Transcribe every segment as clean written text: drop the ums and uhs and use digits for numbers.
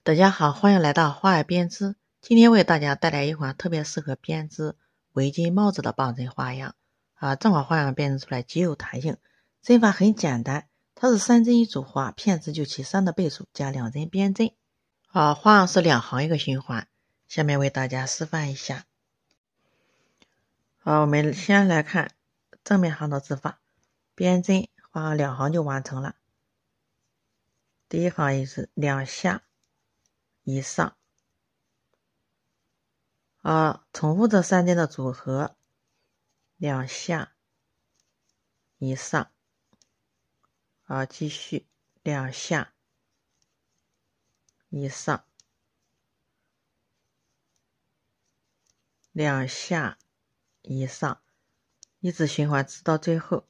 大家好，欢迎来到花儿编织。今天为大家带来一款特别适合编织围巾帽子的棒针花样这款花样编织出来极有弹性，针法很简单，它是3针一组花，片值就起3的倍数加2针编针花样是2行一个循环。下面为大家示范一下。我们先来看正面行的织法，编针花2行就完成了。第一行也是2下一上重复这3针的组合，2下一上继续2下一上2下一上，一直循环直到最后。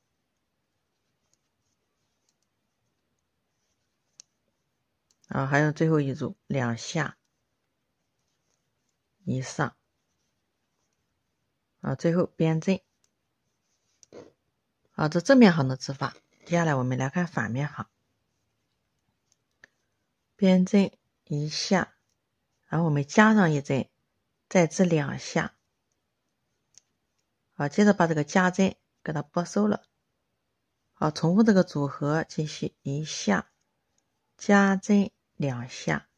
还有最后一组2下一上最后编针这正面行的织法。接下来我们来看反面行，编针1下，然后我们加上1针，再织2下接着把这个加针给它拨收了重复这个组合，继续1下加针2下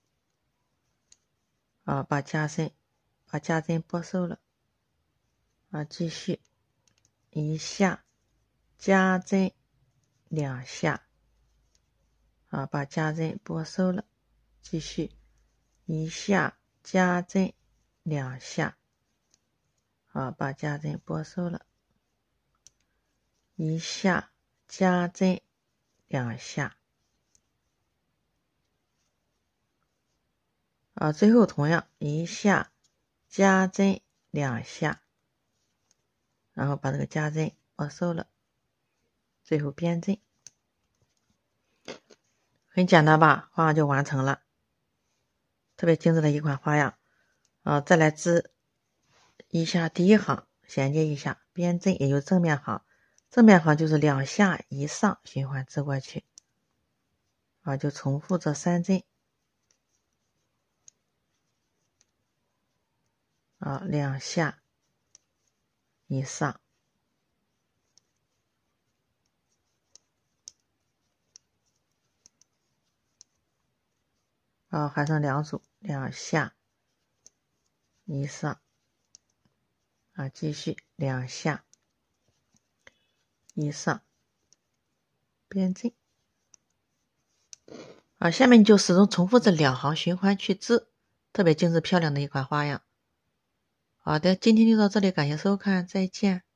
把加针拨收了继续1下加针2下把加针拨收了，继续1下加针2下把加针拨收了，1下加针2下最后同样1下加针2下，然后把这个加针拨收了，最后编针。很简单吧，花样就完成了，特别精致的一款花样再来织一下第一行，衔接一下编针，也就是正面行。正面行就是2下一上循环织过去就重复这3针2下一上还剩2组2下一上继续2下一上编针下面就始终重复这2行循环去织，特别精致漂亮的一款花样。好的，今天就到这里，感谢收看，再见。